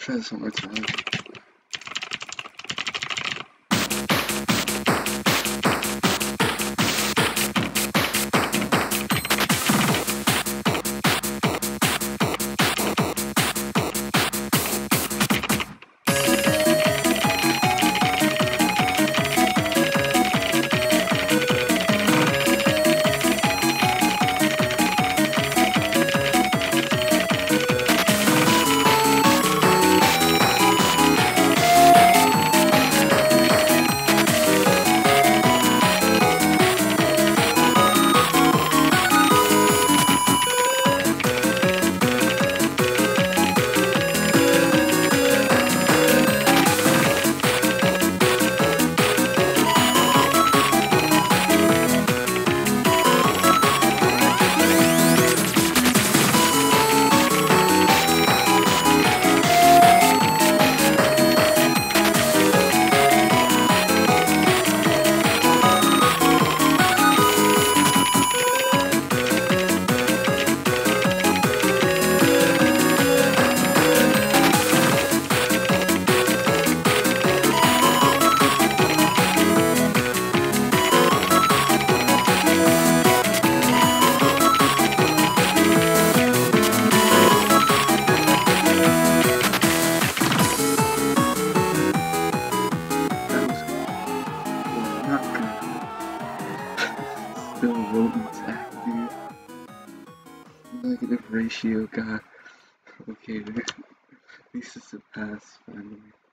Try this one more time. Still wrote intact, dude. Negative ratio, god. Okay, dude. At least it's a pass, finally.